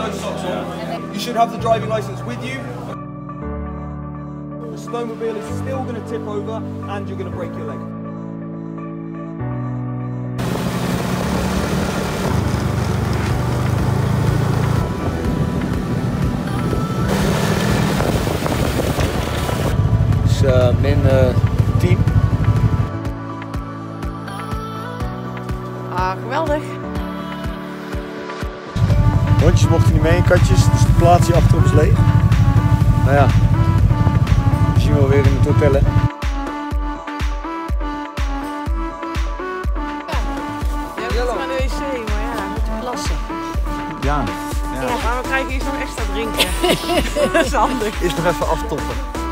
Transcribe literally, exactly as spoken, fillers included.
no socks on. You should have the driving license with you. The snowmobile is still going to tip over and you're going to break your leg. Dus uh, min uh, tien. Ah, geweldig. Hondjes mochten niet mee, katjes, dus de plaats hier achterop is leeg. Nou ja, we zien wel weer in het hotel, hè. Ja, we moeten naar de wc, maar ja, we moeten plassen. Ja. Ja, maar we krijgen eerst nog extra drinken. Dat is handig. Eerst nog even aftoppen.